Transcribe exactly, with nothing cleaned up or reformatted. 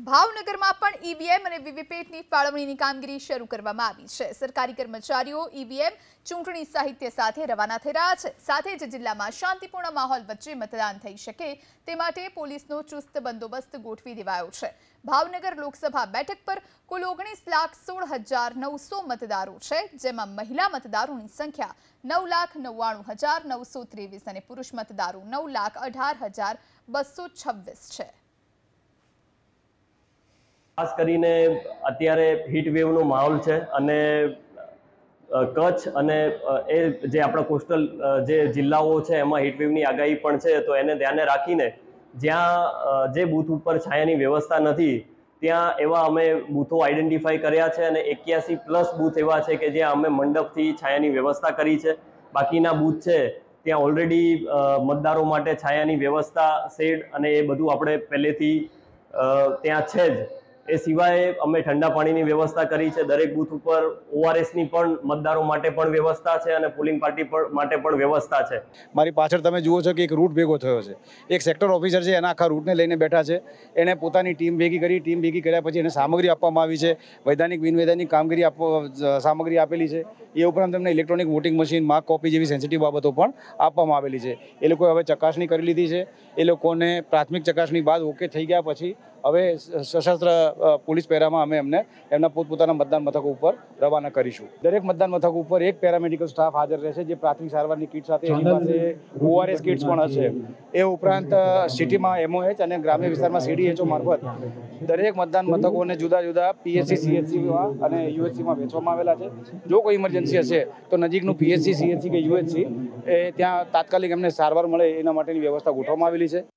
ભાવનગરમાં પણ ઈવીએમ અને વીવીપેટની ફાળવણીની કામગીરી શરૂ કરવામાં આવી છે। સરકારી કર્મચારીઓ ઈવીએમ ચૂંટણી સાહિત્ય સાથે રવાના થઈ રહ્યા છે। સાથે જ જિલ્લામાં શાંતિપૂર્ણ માહોલ વચ્ચે મતદાન થઈ શકે તે માટે પોલીસનો ચુસ્ત બંદોબસ્ત ગોઠવી દેવાયો છે। ભાવનગર લોકસભા બેઠક પર કુલ ઓગણીસ લાખ સોળ હજાર નવસો મતદારો છે, જેમાં મહિલા મતદારોની સંખ્યા નવ લાખ નવ્વાણું હજાર નવસો ત્રેવીસ અને પુરુષ મતદારો નવ લાખ અઢાર હજાર બસો છવ્વીસ છે। ખાસ કરીને અત્યારે હીટ વેવનો માહોલ છે અને કચ્છ અને એ જે આપણા કોસ્ટલ જે જિલ્લાઓ છે એમાં હીટ વેવની આગાહી પણ છે, તો એને ધ્યાને રાખીને જ્યાં જે બૂથ ઉપર છાયાની વ્યવસ્થા નથી ત્યાં એવા અમે બૂથો આઈડેન્ટિફાઈ કર્યા છે અને એક્યાસી પ્લસ બૂથ એવા છે કે જ્યાં અમે મંડપથી છાયાની વ્યવસ્થા કરી છે। બાકીના બૂથ છે ત્યાં ઓલરેડી મતદારો માટે છાયાની વ્યવસ્થા, શેડ અને એ બધું આપણે પહેલેથી ત્યાં છે જ। એ સિવાય અમે ઠંડા પાણીની વ્યવસ્થા કરી છે। દરેક બૂથ ઉપર ઓઆરએસની પણ મતદારો માટે પણ વ્યવસ્થા છે અને પોલિંગ પાર્ટી માટે પણ વ્યવસ્થા છે। મારી પાછળ તમે જુઓ છો કે એક રૂટ ભેગો થયો છે। એક સેક્ટર ઓફિસર છે, એના આખા રૂટને લઈને બેઠા છે। એણે પોતાની ટીમ ભેગી કરી, ટીમ ભેગી કર્યા પછી એને સામગ્રી આપવામાં આવી છે, વૈધાનિક બિનવૈધાનિક કામગીરી આપવા સામગ્રી આપેલી છે। એ ઉપરાંત તેમને electronic voting machine, mark copy જેવી સેન્સિટિવ બાબતો પણ આપવામાં આવેલી છે। એ લોકોએ હવે ચકાસણી કરી લીધી છે। એ લોકોને પ્રાથમિક ચકાસણી બાદ ઓકે થઈ ગયા પછી હવે સશસ્ત્ર પોલીસ પહેરામાં અમે એમને એમના પોતપોતાના મતદાન મથકો ઉપર રવાના કરીશું। દરેક મતદાન મથક ઉપર એક પેરામેડિકલ સ્ટાફ હાજર રહેશે, જે પ્રાથમિક સારવારની કીટ સાથે એની પાસે ઓઆરએસ કિટ્સ પણ હશે। એ ઉપરાંત સિટીમાં એમઓએચ અને ગ્રામ્ય વિસ્તારમાં સીડીએચઓ મારફત દરેક મતદાન મથકોને જુદા જુદા પીએચસી, સીએચસીમાં અને યુએચસીમાં વેચવામાં આવેલા છે। જો કોઈ ઇમરજન્સી હશે તો નજીકનું પીએચસી, સીએચસી કે યુએચસી એ ત્યાં તાત્કાલિક એમને સારવાર મળે એના માટેની વ્યવસ્થા ગોઠવવામાં આવેલી છે।